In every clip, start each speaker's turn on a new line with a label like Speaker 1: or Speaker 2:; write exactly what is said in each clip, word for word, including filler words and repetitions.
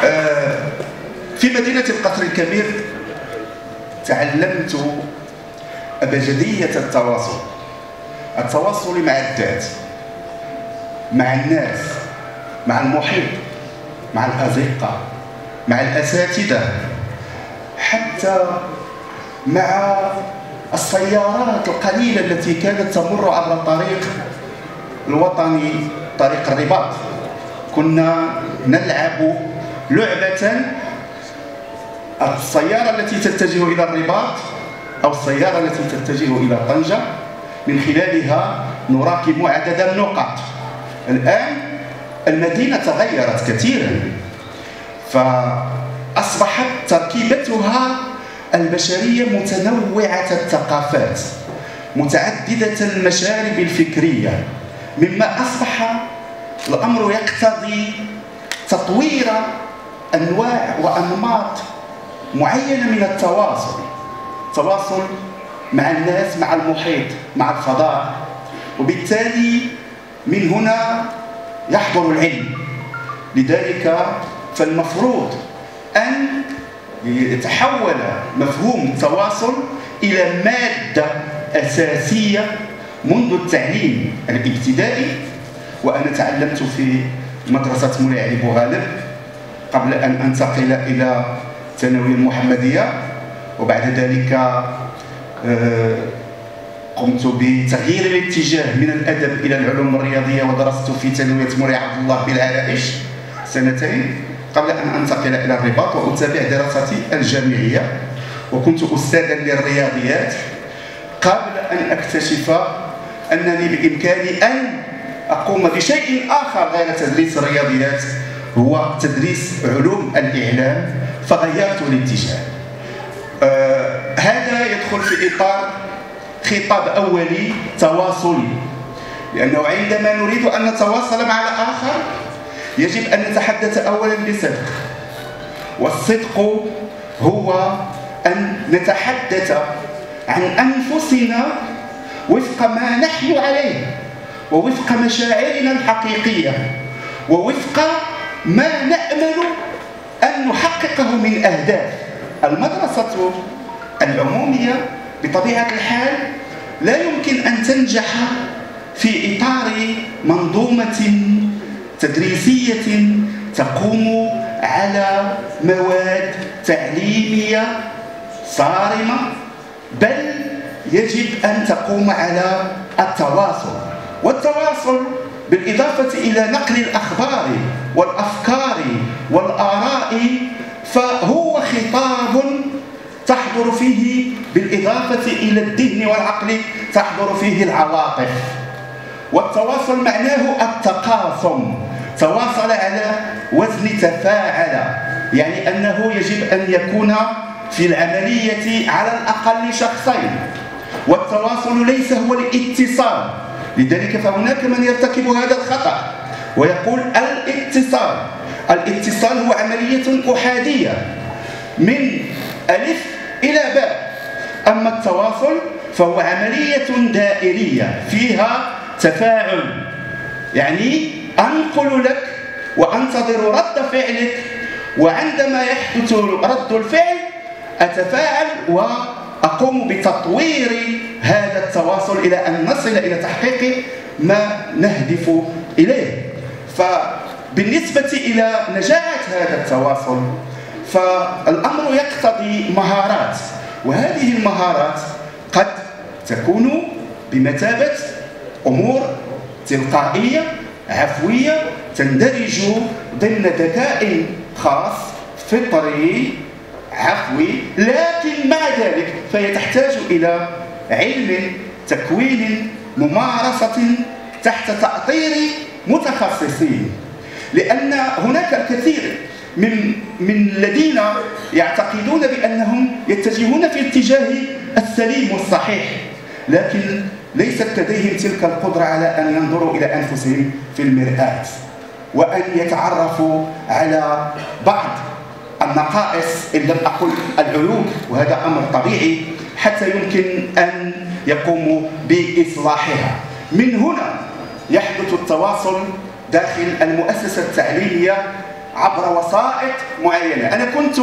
Speaker 1: في مدينة القصر الكبير تعلمت أبجدية التواصل التواصل مع الذات، مع الناس، مع المحيط، مع الأصدقاء، مع الأساتذة، حتى مع السيارات القليلة التي كانت تمر عبر الطريق الوطني، طريق الرباط. كنا نلعب لعبة السيارة التي تتجه إلى الرباط أو السيارة التي تتجه إلى طنجة، من خلالها نراكم عدد النقاط. الآن المدينة تغيرت كثيرا، فأصبحت تركيبتها البشرية متنوعة الثقافات، متعددة المشارب الفكرية، مما أصبح الأمر يقتضي تطوير أنواع وأنماط معينة من التواصل، تواصل مع الناس، مع المحيط، مع الفضاء. وبالتالي من هنا يحضر العلم. لذلك فالمفروض أن يتحول مفهوم التواصل إلى مادة أساسية منذ التعليم الابتدائي. وأنا تعلمت في مدرسة مولاي علي بوغالب قبل أن أنتقل إلى الثانوية المحمدية، وبعد ذلك قمت بتغيير الاتجاه من الأدب إلى العلوم الرياضية، ودرست في ثانوية مولاي عبد الله بالعرائش سنتين قبل أن أنتقل إلى الرباط وأتابع دراستي الجامعية. وكنت أستاذا للرياضيات قبل أن أكتشف أنني بإمكاني أن أقوم بشيء آخر غير تدريس الرياضيات، هو تدريس علوم الإعلام، فغيرت الاتجاه. آه هذا يدخل في إطار خطاب أولي تواصلي، لأنه عندما نريد أن نتواصل مع الآخر يجب أن نتحدث أولا بصدق، والصدق هو أن نتحدث عن أنفسنا وفق ما نحن عليه، ووفق مشاعرنا الحقيقية، ووفق ما نأمل أن نحققه من أهداف. المدرسة العمومية بطبيعة الحال لا يمكن أن تنجح في إطار منظومة تدريسية تقوم على مواد تعليمية صارمة، بل يجب أن تقوم على التواصل. والتواصل بالإضافة إلى نقل الأخبار والأفكار والآراء فهو خطاب تحضر فيه بالإضافة إلى الذهن والعقل تحضر فيه العواطف. والتواصل معناه التقاسم، تواصل على وزن تفاعل، يعني أنه يجب أن يكون في العملية على الأقل شخصين. والتواصل ليس هو الاتصال، لذلك فهناك من يرتكب هذا الخطأ ويقول الاتصال. الاتصال هو عملية أحادية من ألف إلى باء، أما التواصل فهو عملية دائرية فيها تفاعل، يعني أنقل لك وأنتظر رد فعلك، وعندما يحدث رد الفعل أتفاعل وأقوم بتطوير هذا التواصل إلى أن نصل إلى تحقيق ما نهدف إليه. فبالنسبة إلى نجاعة هذا التواصل فالأمر يقتضي مهارات، وهذه المهارات قد تكون بمثابة أمور تلقائية عفوية تندرج ضمن ذكاء خاص فطري عفوي، لكن مع ذلك فهي تحتاج إلى علم، تكوين، ممارسة تحت تأطير متخصصين. لأن هناك الكثير من من الذين يعتقدون بأنهم يتجهون في الاتجاه السليم والصحيح، لكن ليست لديهم تلك القدرة على أن ينظروا إلى أنفسهم في المرآة وأن يتعرفوا على بعض النقائص إن لم أقل العيوب، وهذا أمر طبيعي حتى يمكن أن يقوموا بإصلاحها. من هنا يحدث التواصل داخل المؤسسة التعليمية عبر وسائط معينة. أنا كنت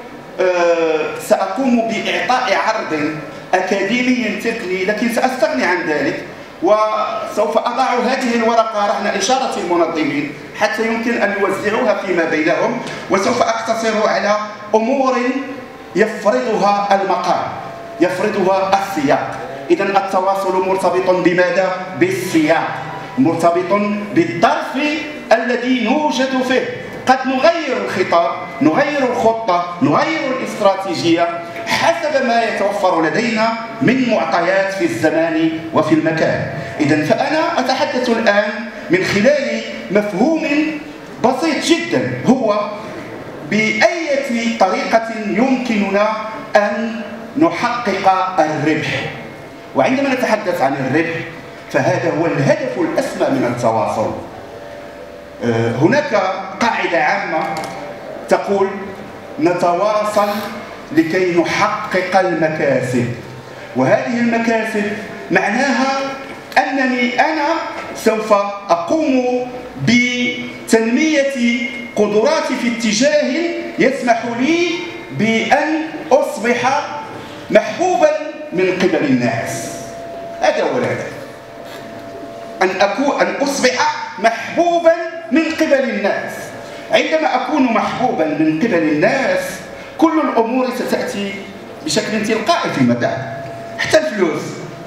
Speaker 1: سأقوم بإعطاء عرض أكاديمي تقني، لكن سأستغني عن ذلك، وسوف أضع هذه الورقة رهن إشارة المنظمين حتى يمكن أن يوزعوها فيما بينهم، وسوف أقتصر على أمور يفرضها المقام، يفرضها السياق. إذن التواصل مرتبط بماذا؟ بالسياق، مرتبط بالظرف الذي نوجد فيه. قد نغير الخطاب، نغير الخطة، نغير الاستراتيجية حسب ما يتوفر لدينا من معطيات في الزمان وفي المكان. إذن فأنا أتحدث الآن من خلال مفهوم بسيط جدا، هو بأية طريقة يمكننا أن نحقق الربح. وعندما نتحدث عن الربح فهذا هو الهدف الأسمى من التواصل. هناك قاعدة عامة تقول نتواصل لكي نحقق المكاسب، وهذه المكاسب معناها أنني أنا سوف أقوم بتنمية قدراتي في اتجاه يسمح لي بأن أصبح محبوبا من قبل الناس. هذا هو الهدف، أن أكون أن أصبح محبوبا من قبل الناس. عندما أكون محبوبا من قبل الناس كل الأمور ستأتي بشكل تلقائي فيما بعد، حتى الفلوس،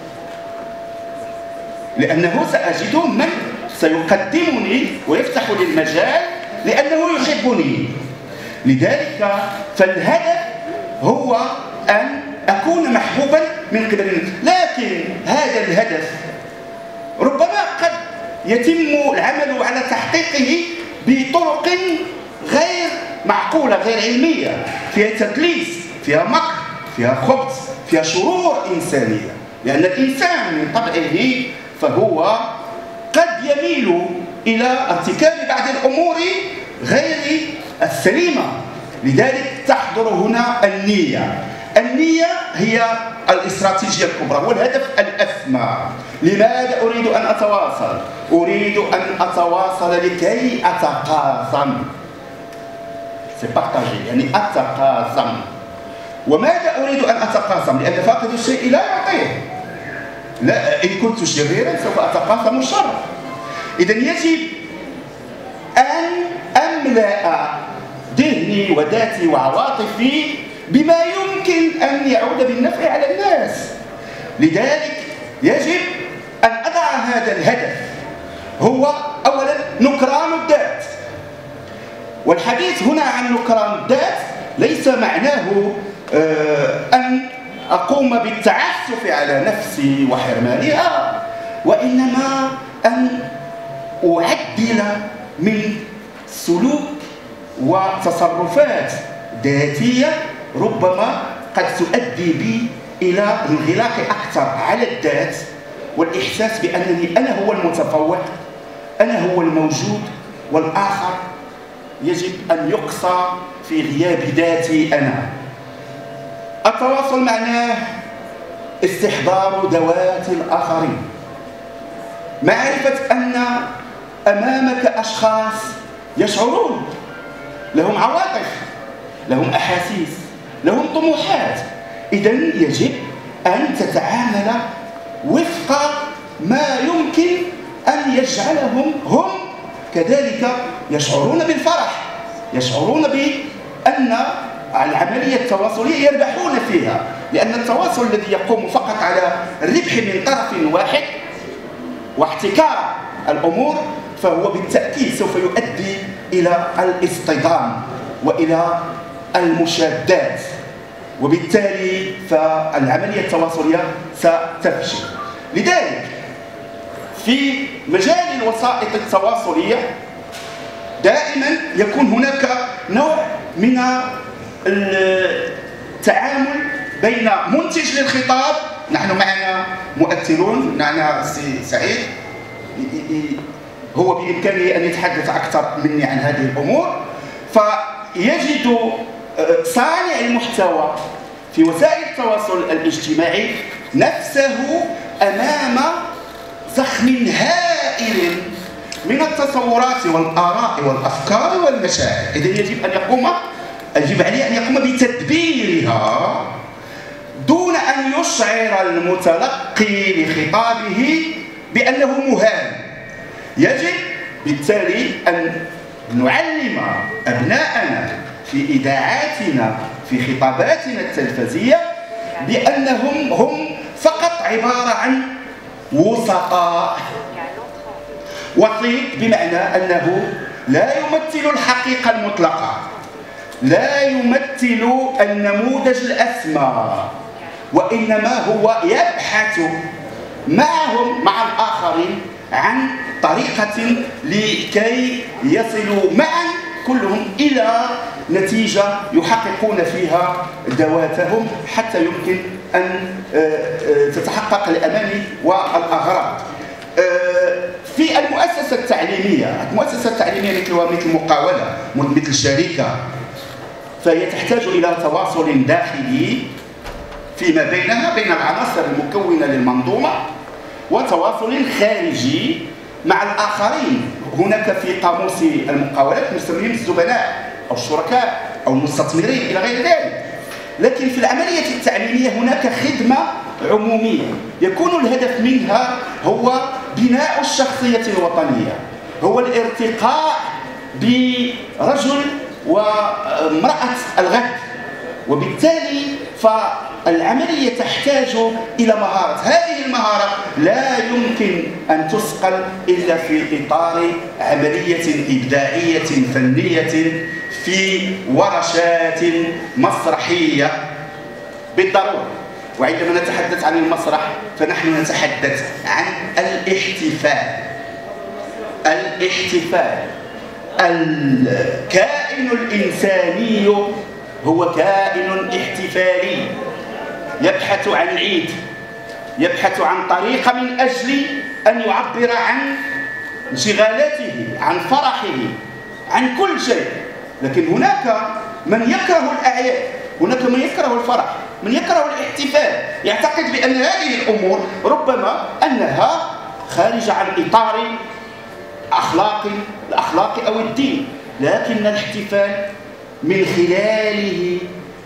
Speaker 1: لأنه سأجد من سيقدمني ويفتح لي المجال لأنه يحبني. لذلك فالهدف هو أن أكون محبوبا من قبل الناس، لكن هذا الهدف ربما قد يتم العمل على تحقيقه بطرق غير معقولة، غير علمية، فيها تدليس، فيها مكر، فيها خبث، فيها شرور إنسانية، لأن الإنسان من طبعه فهو قد يميل إلى ارتكاب بعض الأمور غير السليمة. لذلك تحضر هنا النية. النية هي الاستراتيجية الكبرى والهدف الأسمى. لماذا أريد أن أتواصل؟ أريد أن أتواصل لكي أتقاسم. سي بارتاجي، يعني أتقاسم. وماذا أريد أن أتقاسم؟ لأن فاقد الشيء لا يعطيه. لا، إن كنت شريرا سوف أتقاسم الشر. إذن يجب أن أملأ ذهني وذاتي وعواطفي بما يمكن أن يعود بالنفع على الناس. لذلك يجب أن أضع هذا الهدف، هو أولا نكران الذات. والحديث هنا عن نكران الذات ليس معناه أن أقوم بالتعسف على نفسي وحرمانها، وإنما أن أعدل من سلوك وتصرفات ذاتية ربما قد تؤدي بي إلى انغلاق أكثر على الذات والإحساس بأنني أنا هو المتفوق، أنا هو الموجود، والآخر يجب أن يقصى في غياب ذاتي أنا. التواصل معناه استحضار ذوات الآخرين، معرفة أن أمامك أشخاص يشعرون، لهم عواطف، لهم أحاسيس، لهم طموحات. إذن يجب أن تتعامل وفق ما يمكن أن يجعلهم هم كذلك يشعرون بالفرح، يشعرون بأن العملية التواصلية يربحون فيها، لأن التواصل الذي يقوم فقط على الربح من طرف واحد واحتكار الأمور فهو بالتأكيد سوف يؤدي إلى الاصطدام وإلى المشادات، وبالتالي فالعملية التواصلية ستفشل. لذلك في مجال الوسائط التواصلية دائما يكون هناك نوع من التعامل بين منتج للخطاب، نحن معنا مؤثرون، معنا السي سعيد هو بإمكانه أن يتحدث أكثر مني عن هذه الأمور، فيجد صانع المحتوى في وسائل التواصل الاجتماعي نفسه أمام زخم هائل من التصورات والآراء والأفكار والمشاعر. إذا يجب أن يقوم يجب عليه أن يقوم بتدبيرها دون أن يشعر المتلقي لخطابه بأنه مهان. يجب بالتالي أن نعلم أبناءنا في إذاعاتنا في خطاباتنا التلفزية بأنهم هم فقط عبارة عن وسطاء. وسيط بمعنى أنه لا يمثل الحقيقة المطلقة، لا يمثل النموذج الأسمى، وإنما هو يبحث معهم مع الآخرين عن طريقة لكي يصلوا معا كلهم إلى نتيجة يحققون فيها ذواتهم حتى يمكن أن تتحقق الأماني والأغراض. في المؤسسة التعليمية، المؤسسة التعليمية مثلها مثل مقاولة مثل شركة، فهي تحتاج إلى تواصل داخلي فيما بينها بين العناصر المكونة للمنظومة، وتواصل خارجي مع الآخرين. هناك في قاموس المقاولات نسميهم الزبناء أو الشركاء أو المستثمرين إلى غير ذلك. لكن في العملية التعليمية هناك خدمة عمومية يكون الهدف منها هو بناء الشخصية الوطنية، هو الارتقاء برجل وامرأة الغد. وبالتالي فالعملية تحتاج إلى مهارة، هذه المهارة لا يمكن أن تسقل إلا في إطار عملية إبداعية فنية في ورشات مسرحية بالضرورة. وعندما نتحدث عن المسرح فنحن نتحدث عن الاحتفال. الاحتفال الكائن الإنساني هو كائن احتفالي، يبحث عن العيد، يبحث عن طريقة من أجل أن يعبر عن انشغالاته، عن فرحه، عن كل شيء. لكن هناك من يكره الأعياد، هناك من يكره الفرح، من يكره الاحتفال، يعتقد بأن هذه الأمور ربما أنها خارجة عن إطار أخلاقي الأخلاقي أو الدين. لكن الاحتفال من خلاله